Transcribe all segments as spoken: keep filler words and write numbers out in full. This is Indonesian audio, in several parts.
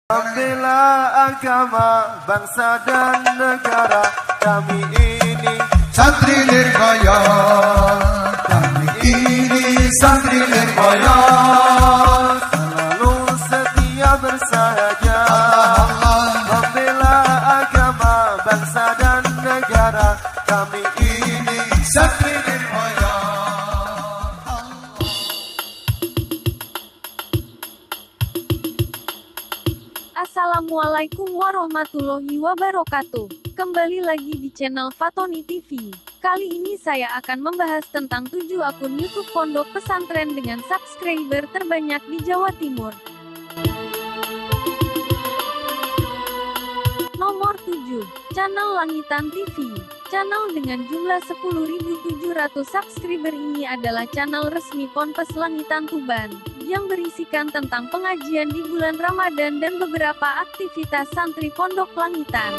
Bela agama, bangsa dan negara, kami ini santri Nirmaya, kami ini santri Nirmaya, selalu setia bersahaja, membela agama, bangsa dan negara, kami ini santri Nirmaya. Assalamualaikum warahmatullahi wabarakatuh. Kembali lagi di channel Fatoni T V. Kali ini saya akan membahas tentang tujuh akun YouTube pondok pesantren dengan subscriber terbanyak di Jawa Timur. Nomor tujuh, Channel Langitan T V. Channel dengan jumlah sepuluh ribu tujuh ratus subscriber ini adalah channel resmi Ponpes Langitan Tuban, yang berisikan tentang pengajian di bulan Ramadan dan beberapa aktivitas santri Pondok Langitan.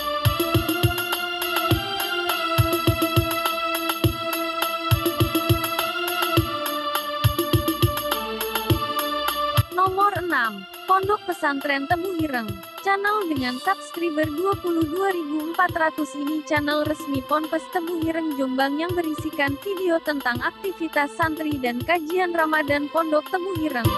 Nomor enam, Pondok Pesantren Tebu Ireng. Channel dengan subscriber dua puluh dua ribu empat ratus ini channel resmi Ponpes Tebu Ireng Jombang yang berisikan video tentang aktivitas santri dan kajian Ramadan Pondok Tebu Ireng.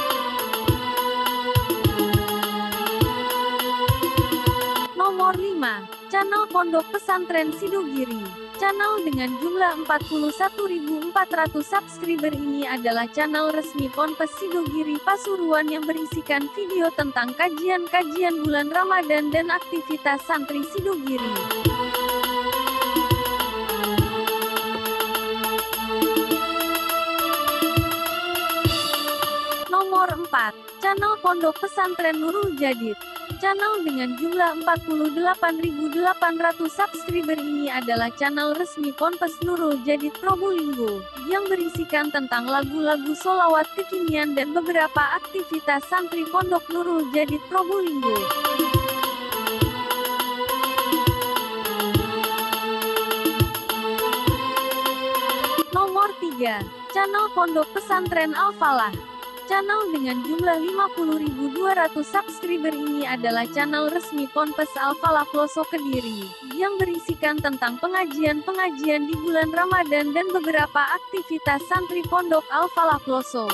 Nomor lima, Channel Pondok Pesantren Sidogiri. Channel dengan jumlah empat puluh satu ribu empat ratus subscriber ini adalah channel resmi Ponpes Sidogiri Pasuruan yang berisikan video tentang kajian-kajian bulan Ramadan dan aktivitas santri Sidogiri. Nomor empat, Channel Pondok Pesantren Nurul Jadid. Channel dengan jumlah empat puluh delapan ribu delapan ratus subscriber ini adalah channel resmi Ponpes Nurul Jadid Probolinggo, yang berisikan tentang lagu-lagu sholawat kekinian dan beberapa aktivitas santri Pondok Nurul Jadid Probolinggo. Nomor tiga, Channel Pondok Pesantren Al-Falah. Channel dengan jumlah lima puluh ribu dua ratus subscriber ini adalah channel resmi Ponpes Al-Falah Ploso Kediri, yang berisikan tentang pengajian-pengajian di bulan Ramadan dan beberapa aktivitas santri Pondok Al-Falah Ploso.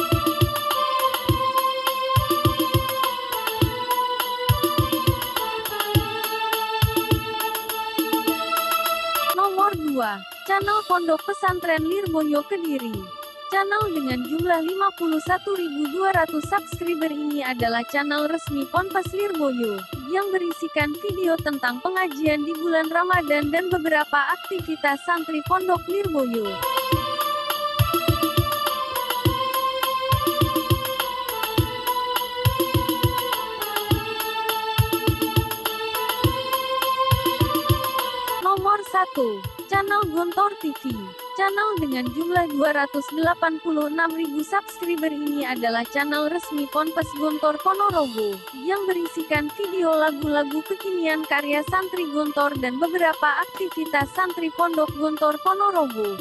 Nomor dua, Channel Pondok Pesantren Lirboyo Kediri. Channel dengan jumlah lima puluh satu ribu dua ratus subscriber ini adalah channel resmi Ponpes Lirboyo, yang berisikan video tentang pengajian di bulan Ramadan dan beberapa aktivitas santri Pondok Lirboyo. Nomor satu, Channel Gontor T V. Channel dengan jumlah dua ratus delapan puluh enam ribu subscriber ini adalah channel resmi Ponpes Gontor Ponorogo, yang berisikan video lagu-lagu kekinian karya santri Gontor dan beberapa aktivitas santri Pondok Gontor Ponorogo.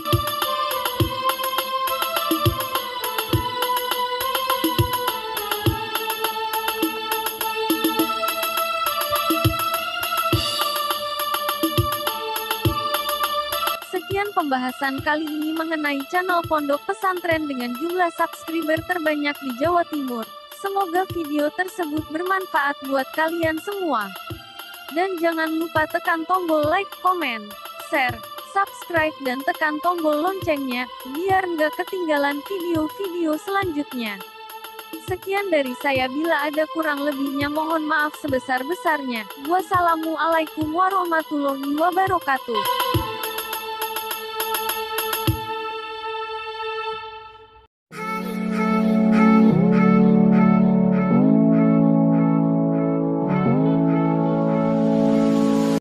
Sekian pembahasan kali ini mengenai channel Pondok Pesantren dengan jumlah subscriber terbanyak di Jawa Timur. Semoga video tersebut bermanfaat buat kalian semua. Dan jangan lupa tekan tombol like, komen, share, subscribe dan tekan tombol loncengnya, biar nggak ketinggalan video-video selanjutnya. Sekian dari saya, bila ada kurang lebihnya mohon maaf sebesar-besarnya. Wassalamualaikum warahmatullahi wabarakatuh.